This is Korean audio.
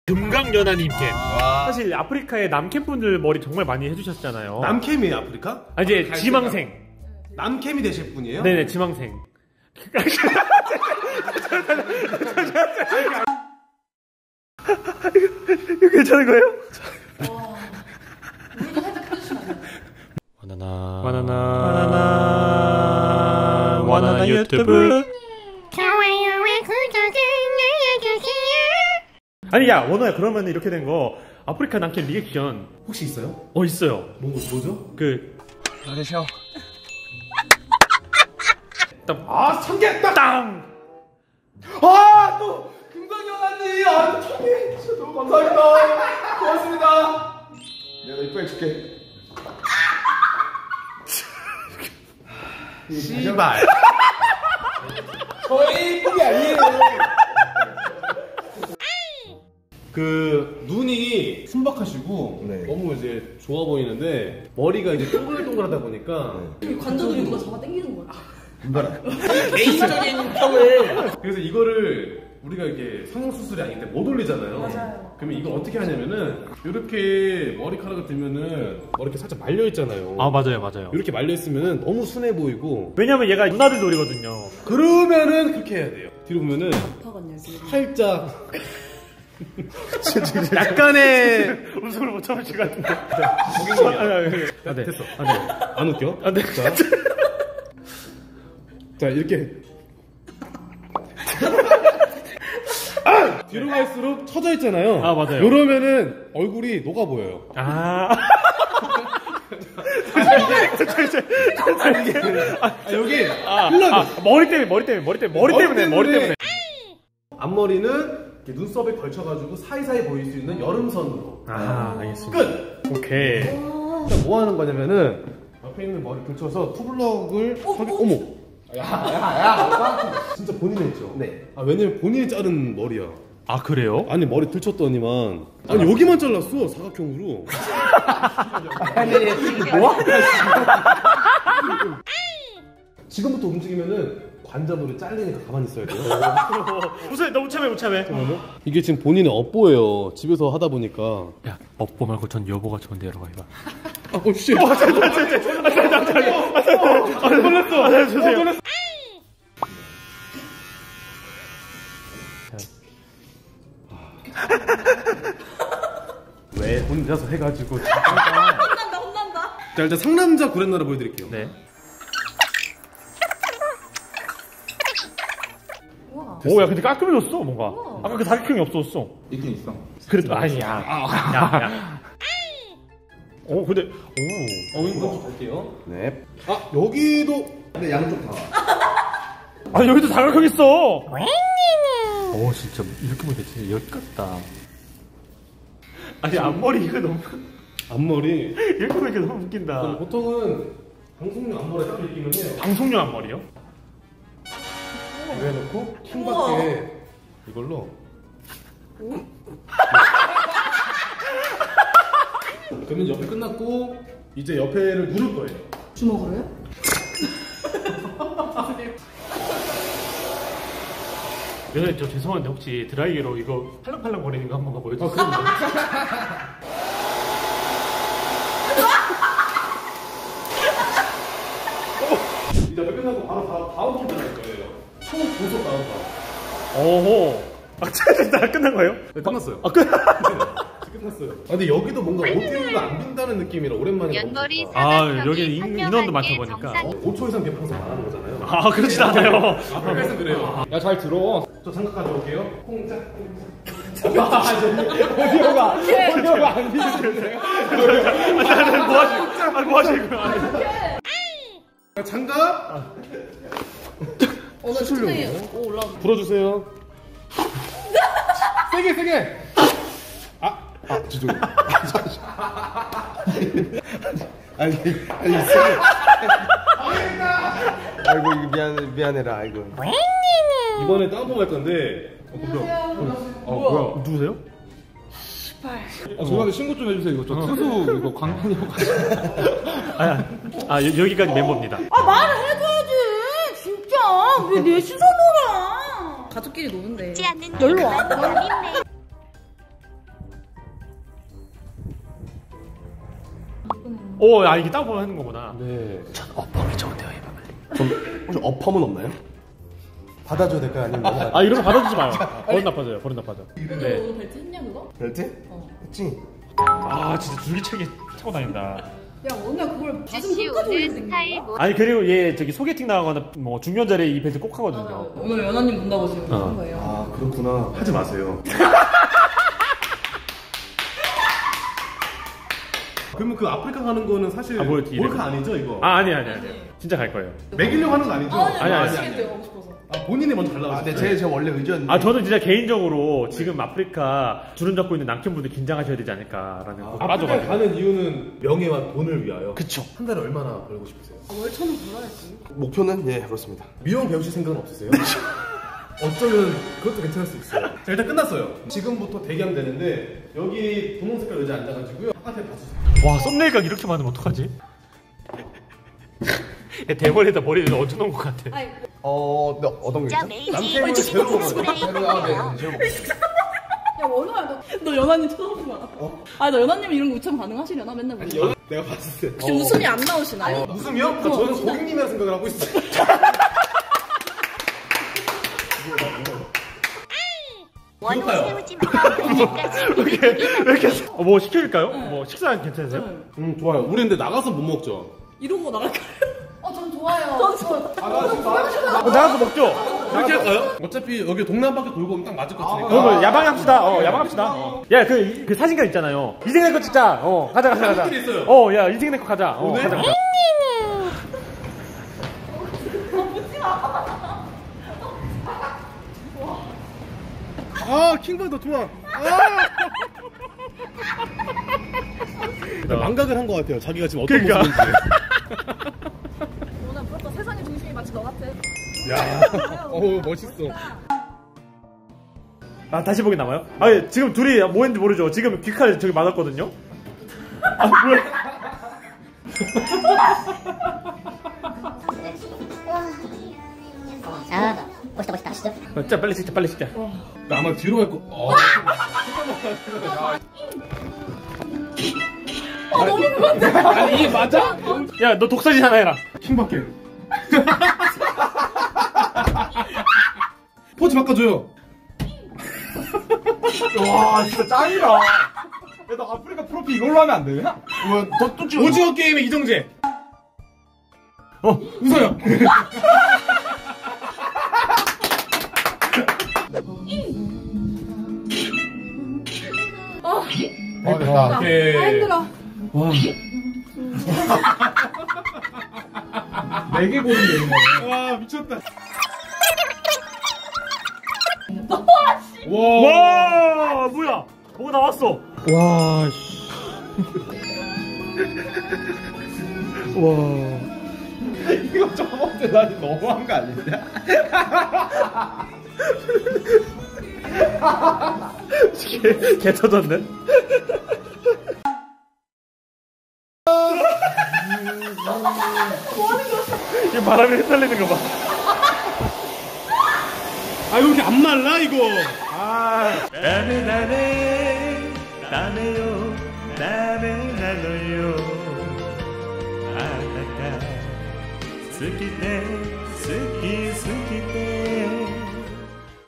금강연아님께. 사실 아프리카의 남캠 분들 머리 정말 많이 해주셨잖아요. 남캠이에요 아프리카? 아 이제 지망생. 남캠이 되실 분이에요? 네네 지망생. 이거 괜찮은 거예요? 우리도 살짝 펴주시면 안 돼요? 바나나 유튜브. 좋아요와 구독을 눌러주세요. 아니 야 원호야 그러면 이렇게 된 거 아프리카 남캠 리액션 혹시 있어요? 있어요. 뭐죠? 그 나대셔. 아 참겠다! 땅. 아 또 금강연아님 아 참깨 진짜 너무 감사합니다. 고맙습니다. 내가 이쁘게 해줄게. 씨발. 저희 이쁘게 아니에요. 그 눈이 순박하시고 너무 이제 좋아 보이는데 머리가 이제 동글동글하다 보니까 관절을 누가 잡아 당기는 거야. 개인적인 평을. 그래서 이거를 우리가 이게 성형수술이 아닌데 못 올리잖아요. 맞아요. 그러면 이걸 어떻게 하냐면은 이렇게 머리카락을 들면은 머리 이렇게 살짝 말려 있잖아요. 아 맞아요. 이렇게 말려 있으면은 너무 순해 보이고. 왜냐면 얘가 누나들 놀이거든요. 그러면은 그렇게 해야 돼요. 뒤로 보면은 아파갔냐 지금. 살짝 약간의 웃음을 못 참으실 것 같은데. 네. 됐어. 안 웃겨? 네. 자 이렇게 뒤로 갈수록 처져 있잖아요. 아, 맞아요. 이러면은 얼굴이 녹아 보여요. 아. 여기 머리 때문에. 앞머리는 이렇게 눈썹에 걸쳐가지고 사이사이 보일 수 있는 여름선으로. 아, 알겠습니다. 끝! 오케이. 그러니까 뭐 하는 거냐면은 앞에 있는 머리 걸쳐서 투블럭을 어머. 야. 진짜 본인이 했죠? 네. 아 왜냐면 본인이 자른 머리야. 아, 그래요? 아니 머리 들쳤더니만 아니 여기만 잘랐어 사각형으로. 뭐? 지금부터 움직이면은 관자놀이 잘리니까 가만히 있어야 돼요. 너무 참해. 이게 지금 본인의 업보예요. 집에서 하다 보니까. 야, 업보 말고 전 여보가 좋은데 이러고 해봐. 씨. 놀랐어. 주세요. 왜 혼자서 해가지고. 혼난다. 자 일단 상남자 구렛나루 보여드릴게요. 네. 우와. 오, 야, 근데 깔끔해졌어, 뭔가. 아까 그 사각형이 없어졌어. 있긴 있어. 그래도, 아니야. 야. 오, 근데, 이거 좀 갈게요. 네. 아 여기도. 근데 양쪽 다. 아, 여기도 사각형 있어. 오, 진짜, 이렇게 보니까 진짜 역 같다. 아니, 앞머리 이거 너무. 앞머리. 이렇게 보니까 너무 웃긴다. 보통은 방송용 앞머리 따로 있기는 해요. 방송용 앞머리요? 왜 놓고 킹밖에 이걸로. 그러면 옆에 끝났고 이제 옆에를 누를 거예요. 주먹으로 해? 네, 저 죄송한데 혹시 드라이기로 이거 팔랑팔랑 거리는 거 한 번만 보여주세요. 이제 옆에 끝나고 바로 다운펌 들어갈 거예요. 총 고속 다운펌. 오호. 아, 진짜 끝난 거예요? 네, 끝났어요. 아, 끝. 끝났어요. 아, 근데 여기도 뭔가 오디오가 안 빈다는 느낌이라 오랜만에. 연머리 아, 여기 인원도 많다 보니까. 5초 이상 개방송 안 하는 거잖아요. 아, 그렇진 않아요. 아프리카에서 그래요. 야, 잘 들어. 저 장갑 가져올게요. 콩짝. 오디오가 안 비슷해요. 뭐 하시는 거야? 장갑. 나 수술용. 오 올라. 불어주세요. 세게. 죄송해요. 아니 세게. 아이고, 이거 미안해라, 아이고. 이번에 다운펌 할 건데. 뭐야? 누구세요? 죄송한데 신고 좀 해주세요. 이거 저 투수 이거 광고냐고. 여기까지 멤버입니다. 아 말을 해줘야지. 진짜 왜 내 시선으로? 가족끼리 노는데. 않는 열로 와. 오, 야 이게 따고 하는 거구나. 네. 전 어펌이 좋은데요, 이거. 좀 혹시 어펌은 없나요? 받아줘야 될까요? 아니면 넘어갈까요? 아 이런 거 받아주지 마요. 버릇 나빠져요. 버릇 나빠져. 너 네. 오늘 벨트 했냐 그거? 벨트? 했지? 아 진짜 줄기차게 차고 다닌다. 야 오늘 그걸 가슴 씨 끝까지 오늘 올리고 스타일 댕겨? 뭐 아니 그리고 얘 저기 소개팅 나가거나 뭐 중요한 자리에 이 벨트 꼭 하거든요. 오늘 연하님 본다고 지금 한 거예요. 아 그렇구나. 하지 마세요. 그러면 그 아프리카 가는 거는 사실 아, 뭐, 이래. 몰카 아니죠 이거? 아 아니. 진짜 갈 거예요. 매기려고 하는 거 아니죠? 아니. 아시겠대요 하고 싶어서. 아, 본인이 먼저 달라고 아, 네, 하셨어요? 제 원래 의지였는데. 아 저는 진짜 개인적으로 지금 아프리카 주름 잡고 있는 남편분들 긴장하셔야 되지 않을까라는 거 아프리카 빠져가지고. 가는 이유는 명예와 돈을 위하여. 그쵸. 한 달에 얼마나 벌고 싶으세요? 월 천원 벌어야지. 목표는 예 그렇습니다. 미용 배우실 생각은 없으세요? 어쩌면 그것도 괜찮을 수 있어요. 자 일단 끝났어요. 지금부터 대기하면 되는데 여기 분홍 색깔 의자 앉아가지고요. 바깥에 봐주세요. 와 썸네일각 이렇게 많으면 어떡하지? 대머리에다 머리를 얹어놓은 것 같아. 아니 네, 어떤 게 저 있죠? 메이지 남편을 배우고 가거든요. 아, 네, 제가 야 원호야 너 연하님 쳐다보지 마. 아니 너 연하님 이런 거 우참 가능하시려나 맨날 보고. 내가 봤을 때. 혹시 웃음이 안 나오시나요? 웃음이요? 아, 저는 고객님이라 생각을 하고 있어요. 원호 그럴까요? 새우찜부터 음식까지 왜 이렇게 뭐 시켜줄까요? 뭐 식사 괜찮으세요? 좋아요. 우리 근데 나가서 못 먹죠. 이러고 나갈까요? 전 좋아요. 나가서 먹죠. 이렇게 할까요? 어차피 여기 동네 한 바퀴 돌고 오면 딱 맞을 것 같으니까. 그러면 야방합시다. 야방합시다. 야, 그 사진관 있잖아요. 인생 내 거 찍자. 가자. 사진들이 있어요. 야, 인생 내 거 가자. 가자. 아, 킹받아, 좋아. 망각을 한 것 같아요. 자기가 지금 어떤 그러니까. 모습인지. 오늘 부럽다. 세상의 중심이 마치 너 같아. 야, 어우, 멋있어. 아, 다시 보기 남아요? 아니, 지금 둘이 뭐 했는지 모르죠. 지금 귀칼 저기 맞았거든요? 아, 뭐야? 아 멋있다 진짜. 자, 빨리 찍자. 아마 뒤로 갈 거. 아니, 이게 맞아? 야, 너 독사진 하나 해라. 킹밖에. 포즈 바꿔줘요. 와 진짜 짱이다. 야, 너 아프리카 프로필 이걸로 하면 안 되냐? 또 찍어. 오징어 게임의 이정재. 웃어요. 됐다. 오케이. 힘들어. 네개 보는 게 있네. 와, 미쳤다. 와, 뭐야? 뭐가 나왔어? 와, 씨. 와. 이거 저번에 나 너무한 거 아니냐? 개 터졌네. 이 바람에 흩날리는 거 봐. 아, 왜 이렇게 안 말라, 이거? 다메요, 다메 나노요. 아따까, 스키테, 스키, 스키테.